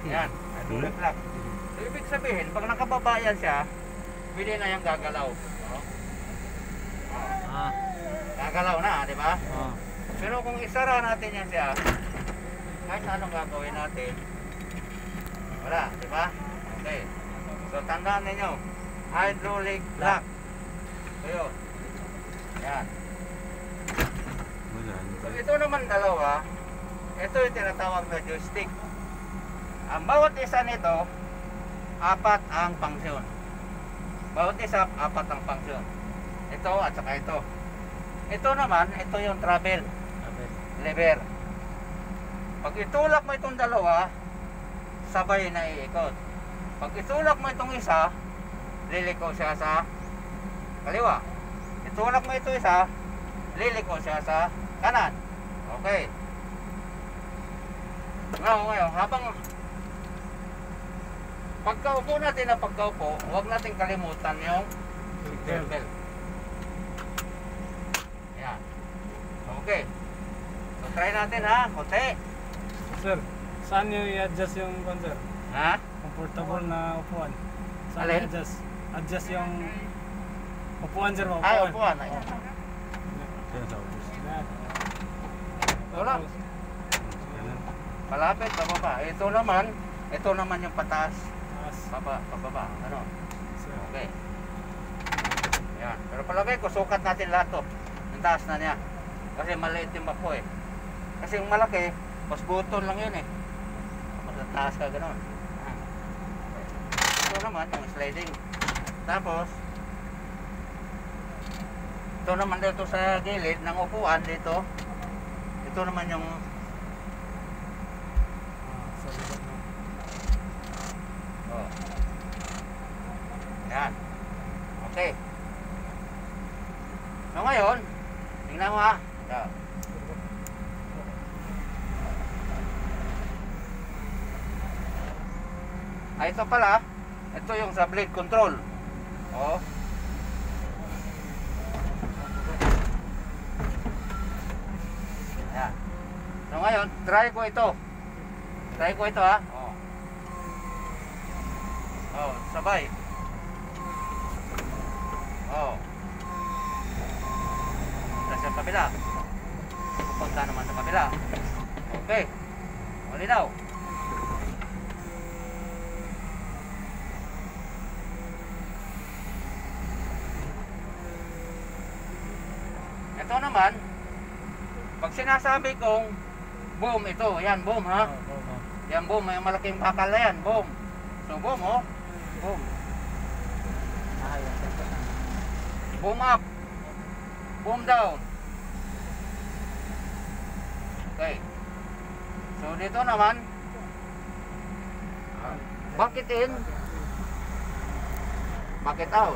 Yan, hydraulic lock. So, ibig sabihin, pag nakababa yan siya, pwede na yung gagalaw. Gagalaw na, di ba? Pero kung isara natin yan siya, kahit anong gagawin natin, wala, di ba? Okay. So, tandaan ninyo, hydraulic lock. So, yun. Yan. So, ito naman dalawa, ito yung tinatawag na joystick. Ang bawat isa nito, apat ang function. Bawat isa, apat ang function. Ito at saka ito. Ito naman, ito yung travel lever. Pag itulak mo itong dalawa, sabay na iikot. Pag itulak mo itong isa, liliko siya sa kaliwa. Itulak mo ito isa, liliko siya sa kanan. Okay. Ngayon, habang pagkaupo natin na pagkaupo, huwag natin kalimutan yung seatbelt. Yan. Okay. So, try natin ha, konti. Sir, saan nyo i-adjust yung sir? Ha? Comfortable na upuan. Saan Alin? i-adjust? Adjust yung upuan sir, upuan. Ay, upuan. Ay. Wala. Palapit, pababa. Ito naman yung pataas. Baba, pababa. Ano? Okay. Yan. Pero palagay ko, sukat natin lahat to. Yung taas na niya. Kasi maliit yung bako eh. Kasi yung malaki, mas button lang yun eh. Mas taas ka gano'n. Ito naman yung sliding. Tapos, ito naman dito sa gilid ng upuan dito. Ito naman yung yan. Okay. So ngayon, tingnan mo ha. Ito pala, ito yung sa blade control. Oh. Yan. So ngayon, try ko ito. Try ko ito ha. Oh. Oh, sabay. Oh. Sa kabila. Pupunta naman sa kabila. Okay. Malinaw. Ito naman, pag sinasabi kong boom, ito, yan, boom ha. Yan, boom, may malaking bakal na yan, boom. So, boom, oh. Boom. Boom up. Boom down. Okay. So, dito naman, bucket in, bucket out.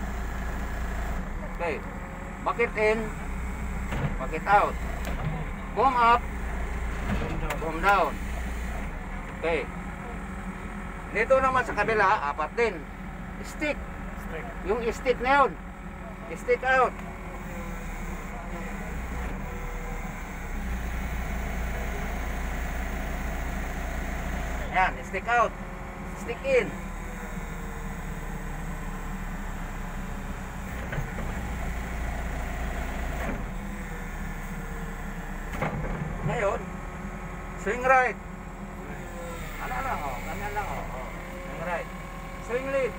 Okay. Bucket in, bucket out. Boom up, boom down. Okay. Dito naman sa kabila, apat din. Stick. Yung stick na yun. Stick out. Yan, stick out. Stick in. Ngayon, swing right. Ano lang, oh, ganyan lang, oh. Swing right. Swing left.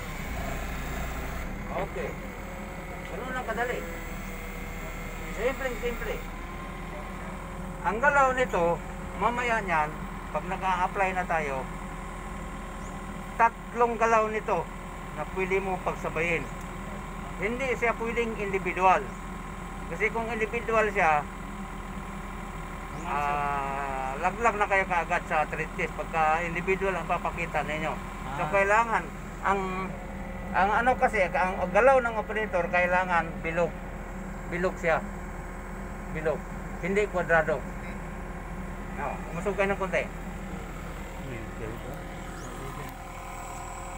Okay. Ganun lang kadali. Simple. Ang galaw nito, mamaya niyan, pag nag-a-apply na tayo, tatlong galaw nito na pwede mo pagsabayin. Hindi siya pwedeng individual. Kasi kung individual siya, laglag na kayo kaagad sa tread test pagka individual ang papakita ninyo. So kailangan ang ano kasi ang galaw ng operator kailangan bilog siya. Bilog, hindi kwadrado. Umusog kayo ng konti.